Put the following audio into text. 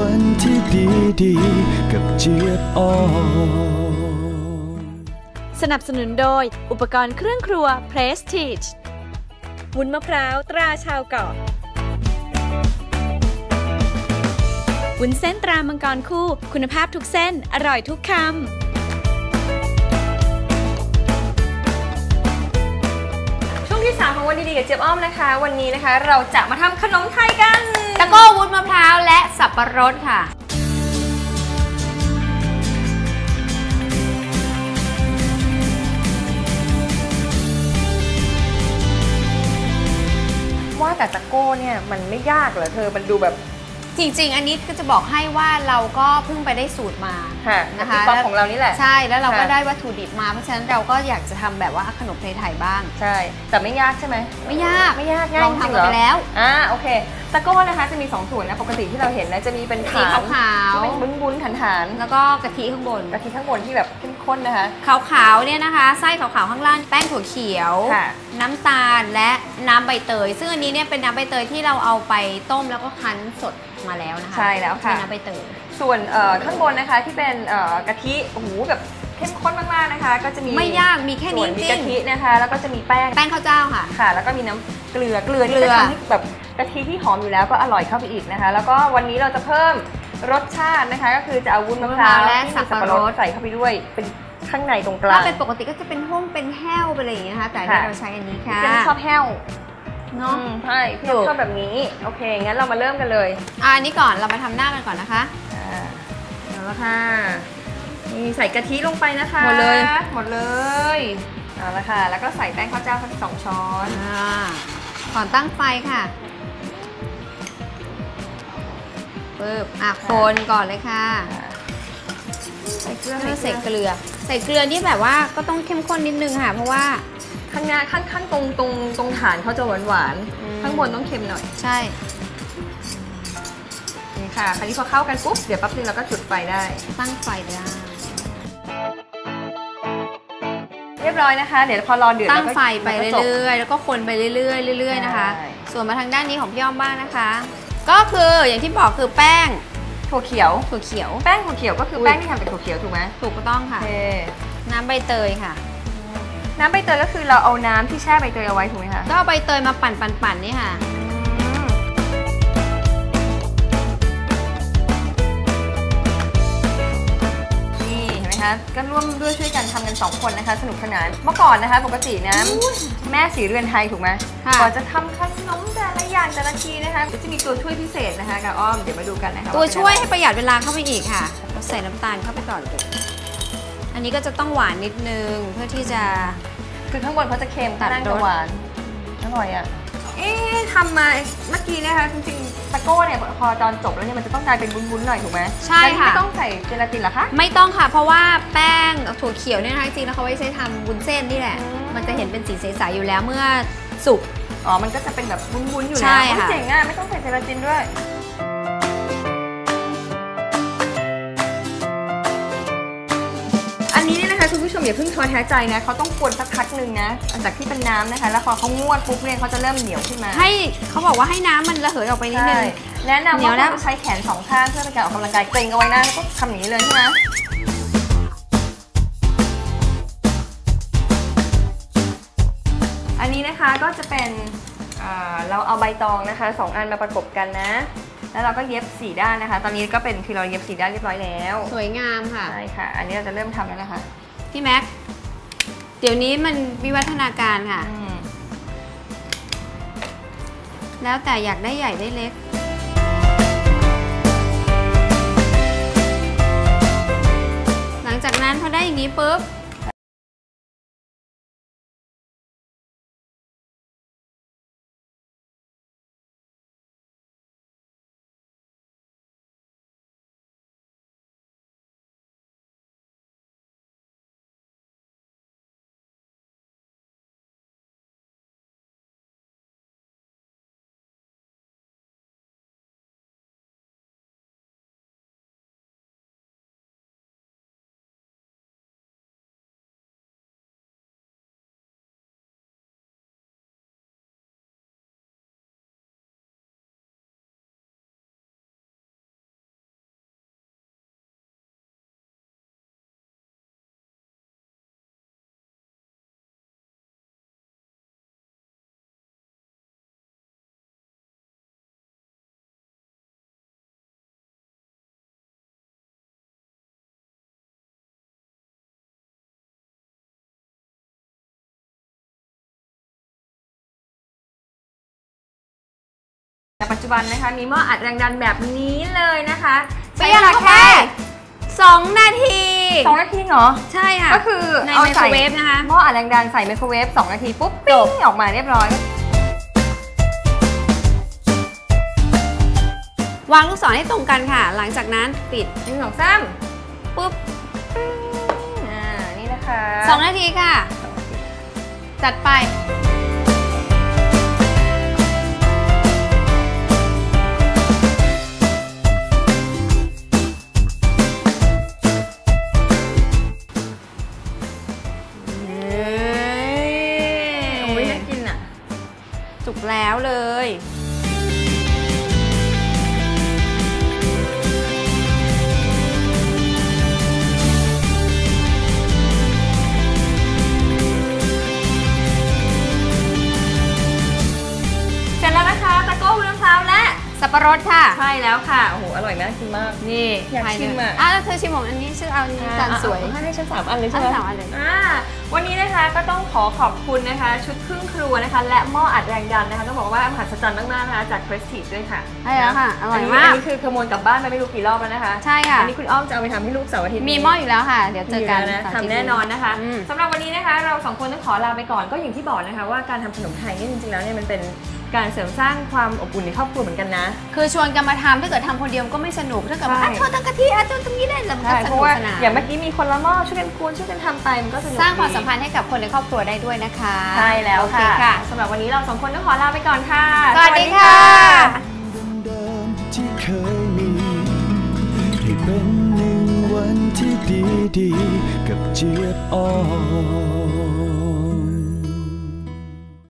วันที่ดีๆกับเจี๊ยบอ่อนสนับสนุนโดยอุปกรณ์เครื่องครัว Prestige วุ้นมะพร้าวตราชาวเกาะวุ้นเส้นตรามังกรคู่คุณภาพทุกเส้นอร่อยทุกคำช่วงที่3ของวันดีๆกับเจี๊ยบอ้อมนะคะวันนี้นะคะเราจะมาทำขนมไทยกันตะโก้วุ้นมะพร้าวและสับปะรดค่ะว่าแต่ตะโก้เนี่ยมันไม่ยากเหรอเธอมันดูแบบจริงๆอันนี้ก็จะบอกให้ว่าเราก็เพิ่งไปได้สูตรมานะคะป๊อปของเรานี่แหละใช่แล้วเราก็ได้วัตถุดิบมาเพราะฉะนั้นเราก็อยากจะทำแบบว่าขนมไทยๆบ้างใช่แต่ไม่ยากใช่ไหมไม่ยากง่ายลองทำกันไปแล้วโอเคตะโก้นะคะจะมี2ส่วนนะปกติที่เราเห็นนะจะมีเป็นสีขาวที่เป็นบุ้นๆฐานๆแล้วก็กะทิข้างบนที่แบบเข้มข้นนะคะขาวๆเนี่ยนะคะไส้ขาวๆข้างล่างแป้งถั่วเขียวน้ำตาลและน้ำใบเตยซึ่งอันนี้เนี่ยเป็นน้ำใบเตยที่เราเอาไปต้มแล้วก็คั้นสดมาแล้วนะคะใช่แล้วค่ะน้ำใบเตยส่วนข้างบนนะคะที่เป็นกะทิโอ้โหแบบเข้มข้นมากๆนะคะก็จะมีไม่ยากมีแค่นี้จริงมีกะทินะคะแล้วก็จะมีแป้งข้าวเจ้าค่ะแล้วก็มีน้ำเกลือที่จะทำให้แบบกะทิที่หอมอยู่แล้วก็อร่อยเข้าไปอีกนะคะแล้วก็วันนี้เราจะเพิ่มรสชาตินะคะก็คือจะเอาวุ้นมะพร้าวและสับปะรดใส่เข้าไปด้วยเป็นข้างในตรงกลางถ้าเป็นปกติก็จะเป็นเป็นแห้วไปอะไรอย่างเงี้ยนะคะแต่เราใช้อันนี้ค่ะจะชอบแห้วเนาะใช่พี่ชอบแบบนี้โอเคงั้นเรามาเริ่มกันเลยอันนี้ก่อนเรามาทำหน้ากันก่อนนะคะเอาละค่ะนี่ใส่กะทิลงไปนะคะหมดเลยเอาละค่ะแล้วก็ใส่แป้งข้าวเจ้าสัก2 ช้อนก่อนตั้งไฟค่ะปึ๊บคนก่อนเลยค่ะใส่เกลือนี่แบบว่าก็ต้องเข้มข้นนิดนึงค่ะเพราะว่าข้างหน้าข้างตรงฐานเขาจะหวานข้างบนต้องเค็มหน่อยใช่นี่ค่ะคราวนี้พอเข้ากันปุ๊บเดี๋ยวแป๊บนึงเราก็จุดไฟได้ตั้งไฟได้เรียบร้อยนะคะเดี๋ยวพอรอเดือดตั้งไฟไปเรื่อยๆแล้วก็คนไปเรื่อยๆนะคะส่วนมาทางด้านนี้ของพี่อ้อมบ้างนะคะก็คืออย่างที่บอกคือแป้งถั่วเขียวแป้งถั่วเขียวก็คือแป้งที่ทำจากถั่วเขียวถูกไหมถูกต้องค่ะน้ำใบเตยค่ะน้ำใบเตยก็คือเราเอาน้ำที่แช่ใบเตยเอาไว้ถูกไหมคะก็เอาใบเตยมาปั่นนี่ค่ะนี่เห็นไหมคะก็ร่วมด้วยช่วยกันทำกัน2 คนนะคะสนุกสนานเมื่อก่อนนะคะปกตินะแม่สีเรือนไทยถูกไหมก่อนจะทำขนมแต่ละอย่างแต่ละทีนะคะจะมีตัวช่วยพิเศษนะคะกับอ้อมเดี๋ยวมาดูกันนะคะตัวช่วยให้ประหยัดเวลาเข้าไปอีกค่ะเราใส่น้ำตาลเข้าไปก่อนเลยอันนี้ก็จะต้องหวานนิดนึงเพื่อที่จะคือข้างบนเขาจะเค็มข้างล่างจะหวานอร่อยอ่ะทำมาเมื่อกี้นะคะจริงๆตะโก้เนี่ยพอตอนจบแล้วเนี่ยมันจะต้องกลายเป็นวุ้นๆหน่อยถูกไหมใช่ค่ะไม่ต้องใส่เจลาตินหรอคะไม่ต้องค่ะเพราะว่าแป้งถั่วเขียวเนี่ยนะคะจริงๆแล้วเขาไว้ใช้ทำวุ้นเส้นนี่แหละมันจะเห็นเป็นสีใสๆอยู่แล้วเมื่อสุกมันก็จะเป็นแบบวุ้นๆอยู่แล้วเจ๋งอ่ะไม่ต้องใส่เจลาตินด้วยอันนี้เนี่ยนะคะคุณผู้ชมอย่าเพิ่งท้อแท้ใจนะเขาต้องกวนสักพักหนึ่งนะหลังจากที่เป็นน้ำนะคะแล้วพอเขางวดปุ๊บเนี่ยเขาจะเริ่มเหนียวขึ้นมาให้เขาบอกว่าให้น้ำมันระเหยออกไปนิดนึงแนะนำว่าเราใช้แขน2 ข้างเพื่อเป็นการออกกำลังกายเกร็งเอาไว้นะก็ทำอย่างนี้เลยใช่ไหมอันนี้นะคะก็จะเป็นเราเอาใบตองนะคะ2 อันมาประกบกันนะแล้วเราก็เย็บ4 ด้านนะคะตอนนี้ก็เป็นคือเราเย็บ4 ด้านเรียบร้อยแล้วสวยงามค่ะใช่ค่ะอันนี้เราจะเริ่มทำแล้วนะคะพี่แม็กเดี๋ยวนี้มันวิวัฒนาการค่ะแล้วแต่อยากได้ใหญ่ได้เล็กหลังจากนั้นพอได้อย่างนี้ปุ๊บแต่ปัจจุบันนะคะมีหม้ออัดแรงดันแบบนี้เลยนะคะใช้เวลาแค่2 นาที 2 นาทีเหรอใช่ค่ะก็คือในเอาไมโครเวฟนะคะหม้ออัดแรงดันใส่ไมโครเวฟ2 นาทีปุ๊บปิ้งออกมาเรียบร้อยวางลูกศรให้ตรงกันค่ะหลังจากนั้นปิด 1 2 3ปุ๊บนี่นะคะ 2 นาทีค่ะจัดไปสุกแล้วเลยเสร็จแล้วนะคะตะโก้วุ้นมะพร้าวและสับปะรดค่ะใช่แล้วค่ะโอ้โหอร่อยมากกินมากนี่อยากชิมอ่ะแล้วเธอชิมของอันนี้ชื่อเอาจานสวยให้ฉัน3 อันเลยใช่ไหม 3 อันเลยวันนี้นะคะก็ต้องขอบคุณนะคะชุดเครื่องครัวนะคะและหม้ออัดแรงดันนะคะต้องบอกว่ามหัศจรรย์มากๆนะคะจาก Prestige ด้วยค่ะใช่แล้วค่ะอร่อยมากอันนี้คือขโมยกลับบ้านไปไม่รู้กี่รอบแล้วนะคะใช่ค่ะอันนี้คุณอ้อมจะเอาไปทำให้ลูกเสาร์อาทิตย์มีหม้ออยู่แล้วค่ะเดี๋ยวเจอกันทำแน่นอนนะคะสำหรับวันนี้นะคะเรา2 คนต้องขอลาไปก่อนก็อย่างที่บอกนะคะว่าการทำขนมไทยนี่จริงๆแล้วเนี่ยมันเป็นการเสริมสร้างความอบอุ่นในครอบครัวเหมือนกันนะคือชวนกันมาทำถ้าเกิดทำคนเดียวก็ไม่สนุกถ้าเกิดว่าเธอตั้งกะทิเธอตรงนี้ได้แล้วมันก็สนุกสนานอย่างเมื่อกี้มีคนละหม้อช่วยกันกวนช่วยกันทำไปมันก็สนุกสร้างความสัมพันธ์ให้กับคนในครอบครัวได้ด้วยนะคะใช่แล้วค่ะสำหรับวันนี้เรา2 คนต้องขอลาไปก่อนค่ะสวัสดีค่ะที่เคยมีให้เป็น1 วันที่ดีๆกับเจี๊ยบอ่อน